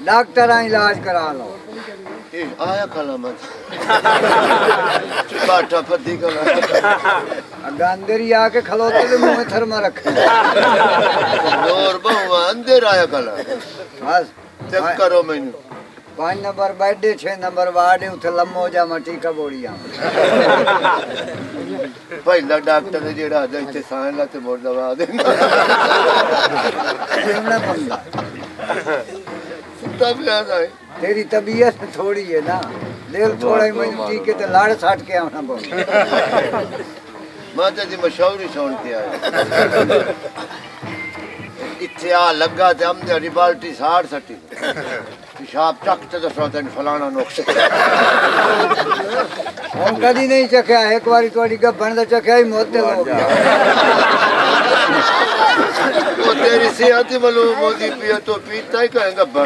doctor इलाज करा लो आया खला मत बाटा फद्दी कला अंदर ही आके खलोते तो मुंह में थरमा रखे और बहु अंदर आया कला बस चेक करो मैनू 5 नंबर बेड 6 नंबर वार्ड उथे लम्मो जा मटी का बोड़िया पहला डॉक्टर ने जेड़ा इत्थे साइन ला ते मोड़ दवा देना बंदा तब याद आए तेरी तबीयत थोड़ी है ना दिल थोड़ा ही मुझे ठीक है तो लाड़ साट के आना पड़े माता जी मशहूरी सुन के आया इत्थे आ लगा ते हमदे रिबाल्टी 60 सटी पेशाब चकते दसो तेन फलाना नुक्स हम कदी नहीं चखया एक बारी तोड़ी गब्बन दा चखया ही मोते हो गया वो तेरी सेहत ही मालूम होगी पिया तो पीता ही कहेगा बन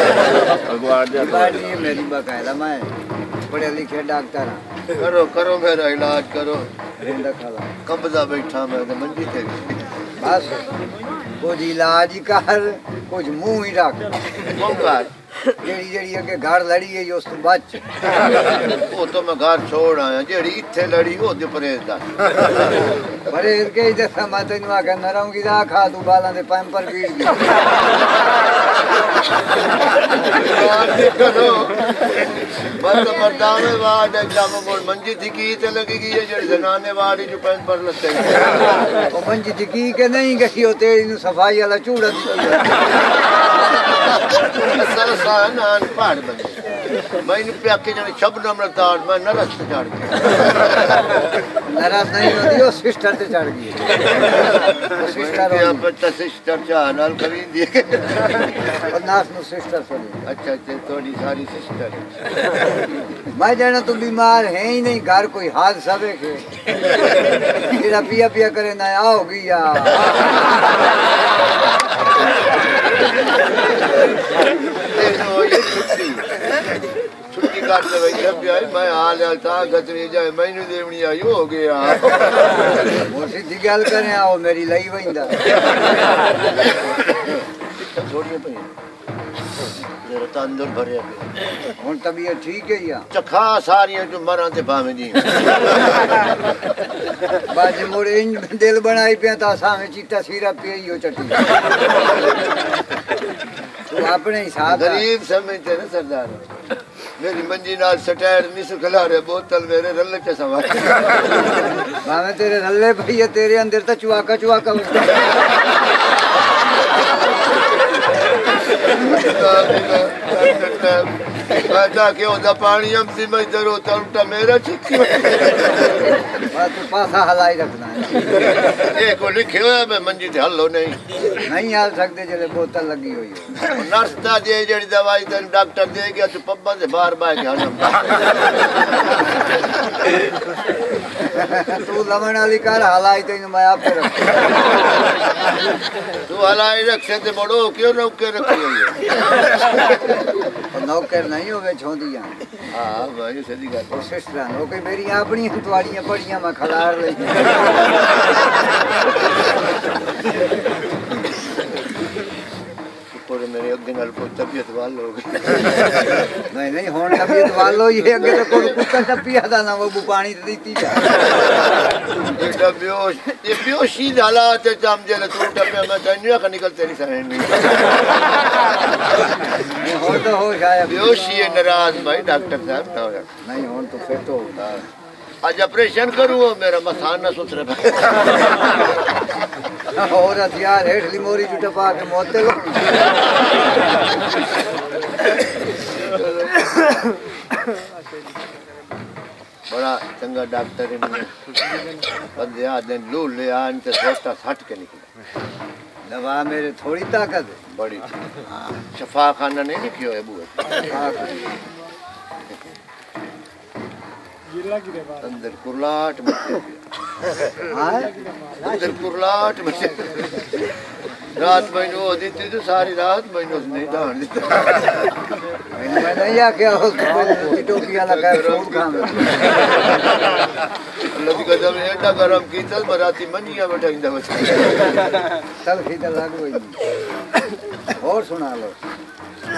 बाड़ी मेरी बकायदा मैं पढ़े लिखे डॉक्टर हां करो करो मेरा इलाज करो रिंदा खाला कब्जा बैठा मैं तो मंजी ते बस कुछ इलाज ही कर कुछ मुंह ही रख मंगार जेड़ी जेड़ी अगे घर लड़ी है उस तो बच वो तो मैं घर छोड़ आया जेड़ी इत्थे लड़ी वो दे परहेज दा परहेज के इधर मैं तेनू आके नरम की दा खा तू बालां दे पैंपर पीड़ गई करो बस मर्दाने वार्ड एकदम मोड़ मंजी थी की ते लगेगी ये जेड़ी जनाने वार्ड जो पैंपर लगते ओ मंजी थी की के नहीं गई हो तेरी नु सफाई वाला चूड़ा दी असल सानान पहाड़ बंदे मैंने प्याके जाने शबनम रताड़ मैं नरस पे चढ़ गया नरस नहीं होती वो सिस्टर पे चढ़ गई सिस्टर यहाँ पर तो सिस्टर चाह नाल खरीद दिए और नास नु सिस्टर सोनी अच्छा अच्छा थोड़ी सारी सिस्टर मैं जाना तू बीमार है ही नहीं घर कोई हादसा देखे जेड़ा पिया पिया करे ना आओ गया छुट्टी काट ले भाई जब भी आई मैं हाल हाल था गजरी जाए मैनू देवनी आई हो गया मोसी दी गल करे आओ मेरी लई वंदा थोड़ी पे मेरा तंदुर भरे पे हुन तबीयत ठीक है या चखा सारियां जो मरां ते भावे दी बाजे मोरे इन दिल बनाई पे ता सामे चीता सीरा पियो चटी तू अपने हिसाब गरीब समझते ना सरदार मेरी मंजी नाल सटायर मिस खिला रे बोतल मेरे रल्ले च सवार भावे तेरे रल्ले भैया तेरे अंदर तो चुआका चुआका के होता पानी हम सी में इधर होता उल्टा मेरा चिक्की तू पासा हलाई रखना है ये को लिखे हुआ मैं मंजी ते हल्लो नहीं हाल सकते जले बोतल लगी हुई है नर्स ता दे जेड़ी दवाई तेन डॉक्टर दे गया तू पब्बा से बार बार के हनम तू लमन वाली कर हलाई तेन मैं आप पे रख तू हलाई रखे ते बड़ो क्यों नौकर रखी हुई है नौकर नहीं होवे छोंदियां हां भाई सही गल ओ सिस्टर हो कोई मेरी अपनी तवाड़ियां पड़ियां मैं खलार ले पर मेरे अगे नाल को तबीयत वाल हो गई नहीं नहीं होन तबीयत वाल हो ये अगे तो कोई कुत्ता तपिया दा ना वो पानी देती जा ये बेहोशी हालात जम जे तू टपे मैं तन्या का निकल तेरी सहन नहीं होन तो हो शायद बेहोशी है नाराज भाई डॉक्टर साहब नहीं होन तो फिर तो आज ऑपरेशन करूँ मेरा मसाना सुथरा और हथियार हेठली मोरी टपा के मोते लो बड़ा चंगा डॉक्टर है बंदे दिन लू ले आन ते सोटा हट के निकले दवा मेरे थोड़ी ताकत है बड़ी शफा खाना नहीं लिखियो है बुआ अंदर कुरलाट मचे अंदर कुरलाट मचे रात महीनों दी थी तो सारी रात महीनों नहीं धान दी मैं नहीं आके हॉस्पिटल टोपी वाला का फूल खाम लगी कदम एटा गरम की चल बराती मनिया बैठाइंदा बच चल सीधा लागू और सुना लो